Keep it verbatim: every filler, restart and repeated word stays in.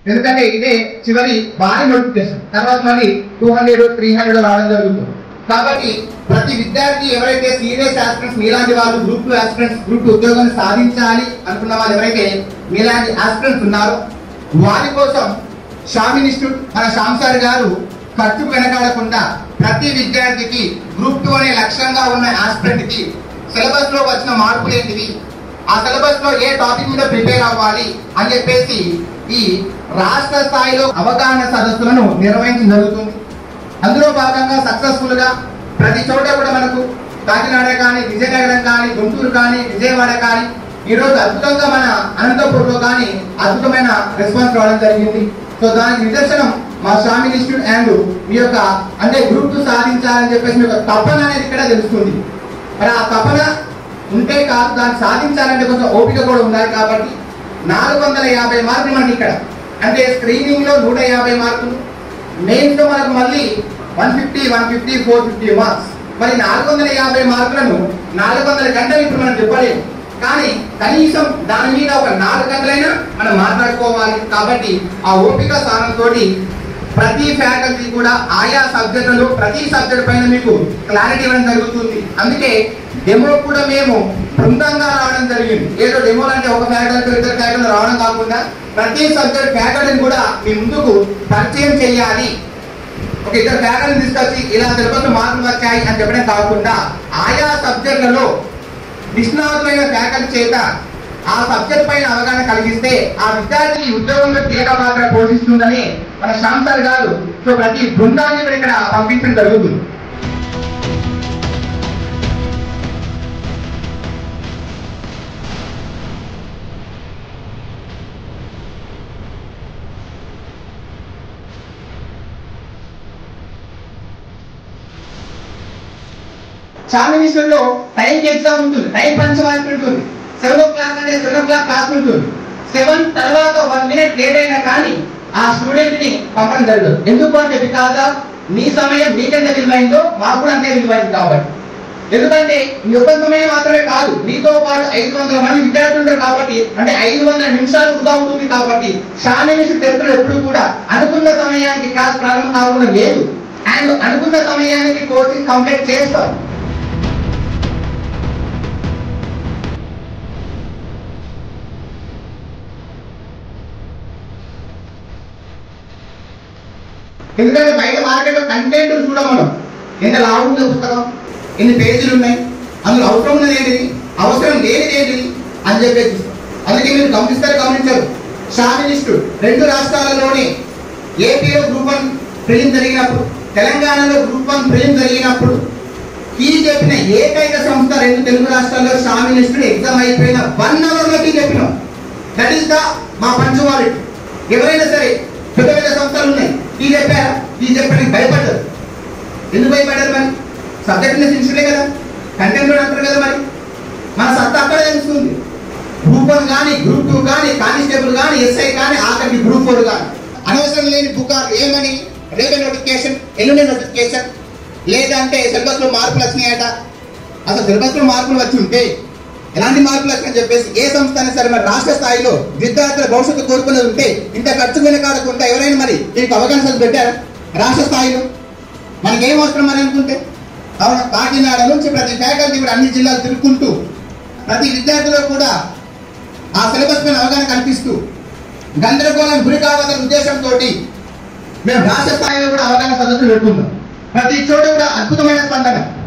ఎందుకంటే ఇదే చివరి భారీ నోటిఫికేషన్. తర్వాత మళ్ళీ టూ హండ్రెడ్ త్రీ హండ్రెడ్ రావడం జరుగుతుంది. కాబట్టి ప్రతి విద్యార్థి ఎవరైతే సీరియస్ ఆస్పిరెంట్స్ మీలాంటి వాళ్ళు group two aspirants group two ఉద్యోగాన్ని సాధించాలి అనుకున్న వాళ్ళు ఎవరైతే మీలాంటి ఆస్పిరెంట్స్ ఉన్నారో వారి కోసం షామ్ ఇన్స్టిట్యూట్ మన శ్యామ్ సార్ గారు ఖర్చుకు వెనకాడకుండా ప్రతి విద్యార్థికి గ్రూప్ టూ అనే లక్ష్యంగా ఉన్న ఆస్పిరెంట్ కి సిలబస్ లో వచ్చిన మార్పులు ఏంటివి, ఆ సిలబస్ లో ఏ టాపిక్ మీద ప్రిపేర్ అవ్వాలి అని చెప్పేసి ఈ రాష్ట్ర స్థాయిలో అవగాహన సదస్సులను నిర్వహించడం జరుగుతుంది. అందులో భాగంగా సక్సెస్ఫుల్ గా ప్రతి చోట కూడా మనకు కాకినాడ కానీ విజయనగరం కానీ గుంటూరు కానీ విజయవాడ కానీ ఈ రోజు అద్భుతంగా మన అనంతపూర్ లో కానీ అద్భుతమైన రెస్పాన్స్ రావడం జరిగింది. సో దానికి నిదర్శనం మా శ్యామ్ ఇన్స్టిట్యూట్ అండ్ మీ యొక్క అంటే గ్రూప్ టూ సాధించాలని చెప్పేసి మీ యొక్క తపన అనేది ఇక్కడ తెలుస్తుంది. మరి ఆ తపన ఉంటే కాదు, దాన్ని సాధించాలంటే కొంచెం ఓపిక కూడా ఉండాలి. కాబట్టి నాలుగు వందల యాభై మార్కులు మనకి ఇక్కడ అంటే స్క్రీనింగ్ లో నూట యాభై మార్కులు, మెయిన్స్ లో మనకు మళ్ళీ one fifty one fifty four fifty marks. మరి నాలుగు వందల యాభై మార్కులను నాలుగు వందల గంటలు ఇప్పుడు మనం చెప్పలేము, కానీ కనీసం దాని మీద ఒక నాలుగు గంటలైనా మనం మాట్లాడుకోవాలి. కాబట్టి ఆ ఓపిక స్థానంతో ప్రతి ఫ్యాకల్టీ కూడా ఆయా సబ్జెక్టులు ప్రతి సబ్జెక్ట్ పైన మీకు క్లారిటీ ఇవ్వడం జరుగుతుంది. అందుకే డెమో కూడా మేము బృందంగా రావడం జరిగింది. ఏదో డెమోలు అంటే ఒక ఫ్యాకల్టీ ఇద్దరు ఫ్యాకల్టీ రావడం కాకుండా ప్రతి సబ్జెక్ట్ ఫ్యాకల్టీని కూడా మీ ముందుకు పరిచయం చేయాలి. ఒక ఇద్దరు ఫ్యాకల్టీని తీసుకొచ్చి ఇలా సిలబస్ మార్కులు వచ్చాయి అని చెప్పడం కాకుండా ఆయా సబ్జెక్టులలో నిష్ణాతులైన ఫ్యాకల్టీ చేత ఆ సబ్జెక్ట్ పైన అవగాహన కలిగిస్తే ఆ విద్యార్థి ఉద్యోగంలో కీలక పాత్ర పోషిస్తుందని మన శ్యామ్ సార్ గారు సో ప్రతి బృందాన్ని ఇక్కడ పంపించడం జరుగుతుంది. శ్యామ్ ఇన్స్టిట్యూట్ లో టైంకి ఎగ్జామ్ ఉంటుంది, టైం పంచవాల్సి ఉంటుంది. సెవెన్ ఓ క్లాక్ అంటే సెవెన్ ఓ క్లాక్ క్లాస్ ఉంటుంది. సెవెన్ తర్వాత వన్ మినిట్ లేట్ అయినా కానీ ఆ స్టూడెంట్ ని పంపడం జరగదు. ఎందుకు అంటే బికాజ్ నీ సమయం నీకెంత విలువైందో మాకు కూడా అంతే విలువైంది. కాబట్టి ఎందుకంటే నీ ఒక్క సమయం మాత్రమే కాదు, నీతో పాటు ఐదు వందల మంది విద్యార్థులు ఉంటారు. కాబట్టి అంటే ఐదు వందల నిమిషాలు వృధా ఉంటుంది. కాబట్టి శ్యామ్ ఇన్స్టిట్యూట్ తెలుపులు ఎప్పుడు కూడా అనుకున్న సమయానికి క్లాస్ ప్రారంభం కాకుండా లేదు, అండ్ అనుకున్న సమయానికి కోచింగ్ కంప్లీట్ చేస్తారు. ఎందుకంటే బయట మార్కెట్ లో కంటెంట్ చూడం మనం ఎంత లాభం ఉంది, పుస్తకం ఎన్ని పేజీలు ఉన్నాయి, అందులో అవసరం ఉన్నది ఏంటిది, అవసరం లేనిది ఏంటిది అని చెప్పేసి చూస్తాం. అందుకే మీరు గమనిస్తారు గమనించారు శ్యామ్ ఇన్స్టిట్యూట్ రెండు రాష్ట్రాలలోనే ఏపీలో గ్రూప్ వన్ ప్రిలిమ్ జరిగినప్పుడు తెలంగాణలో గ్రూప్ వన్ ప్రిలిమ్ జరిగినప్పుడు కీ చెప్పిన ఏకైక సంస్థ రెండు తెలుగు రాష్ట్రాల్లో శ్యామ్ ఇన్స్టిట్యూట్ ఎగ్జామ్ అయిపోయిన వన్ అవర్ లో కీ చెప్పినాం. దట్ ఈస్ ద మా పంచువాలిటీ. ఎవరైనా సరే పెద్ద పెద్ద సంస్థలు ఉన్నాయి, ఈ చెప్పారా ఈ చెప్పడానికి భయపడ్డారు. ఎందుకు భయపడ్డారు? మరి సబ్జెక్ట్ ఇన్స్టిట్యూటే కదా, కంటెంట్ అంటారు కదా. మరి మన సత్తా అక్కడే తెలుస్తుంది. గ్రూప్ వన్ కానీ గ్రూప్ టూ కానీ కానిస్టేబుల్ కానీ ఎస్ఐ కానీ ఆఖరికి గ్రూప్ ఫోర్ కానీ అనవసరం లేని పుకార్లు ఏమని రేపే నోటిఫికేషన్ ఎల్లుండే నోటిఫికేషన్ లేదంటే సిలబస్ లో మార్పులు వచ్చినాయట. అసలు సిలబస్ లో మార్పులు వచ్చి ఉంటే ఎలాంటి మార్పులు వచ్చాయని చెప్పేసి ఏ సంస్థ అయినా సరే మరి రాష్ట్ర స్థాయిలో విద్యార్థుల భవిష్యత్తు కోరుకునేది ఉంటే ఇంత ఖర్చు వెనకాడకుండా ఎవరైనా మరి దీనికి అవకాశాలు పెట్టారా? రాష్ట్ర స్థాయిలో మనకేం అవసరం అని అనుకుంటే అవును, కాకినాడ నుంచి ప్రతి ఫ్యాకల్టీ కూడా అన్ని జిల్లాలు తిరుగుకుంటూ ప్రతి విద్యార్థులకు కూడా ఆ సిలబస్ పైన అవగాహన కల్పిస్తూ గందరగోళానికి గురి కావాలనే ఉద్దేశంతో మేము రాష్ట్ర స్థాయిలో కూడా అవగాహన సదస్సులు పెట్టుకుంటాం. ప్రతి చోట కూడా అద్భుతమైన స్పందన.